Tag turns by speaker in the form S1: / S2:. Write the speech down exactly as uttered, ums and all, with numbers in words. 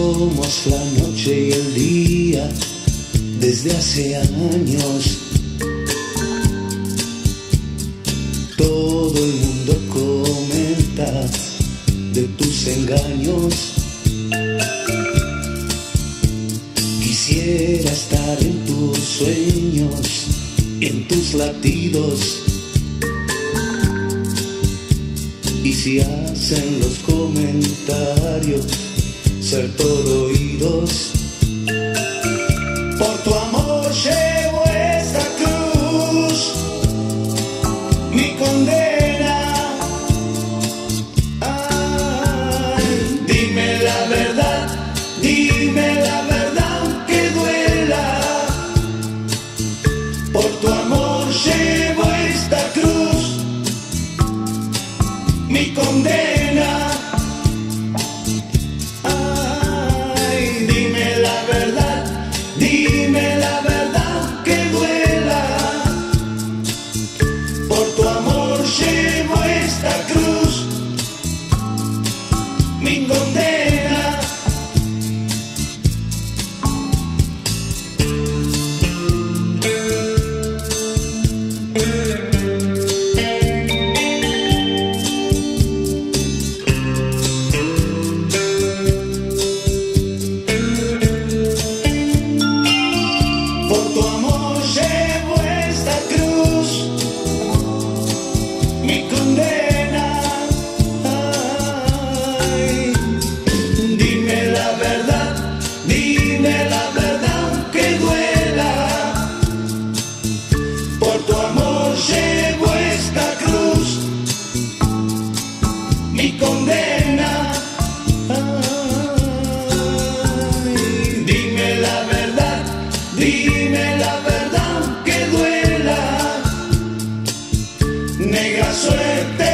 S1: somos la noche y el día desde hace años. Todo el mundo comenta de tus engaños. Quisiera estar en tus sueños, en tus latidos. Y si hacen los comentarios, ser todo oídos. Por tu amor llevo esta cruz, mi condena. Ay, dime la verdad, dime la verdad aunque duela. Por tu amor llevo esta cruz, mi condena. Ay, dime la verdad, dime la verdad que duela. Por tu amor llevo esta cruz, mi condena. Por tu amor llevo esta cruz, mi condena. Ay, dime la verdad, dime la verdad aunque duela. Por tu amor llevo esta cruz, mi condena. Ay, dime la verdad, dime la verdad aunque duela. Negra suerte